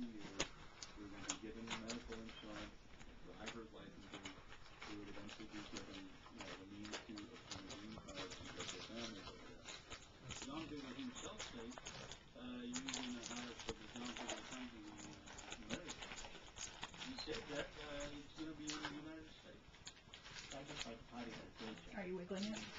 2 years, we were going to be given medical insurance, driver's licenses, we would eventually be given, the means to obtain a green card and get their families over there. John Google himself states, using the highest of the John Google country in America, he said that it's going to be in the United States. I just like the potty medication. Are you wiggling it?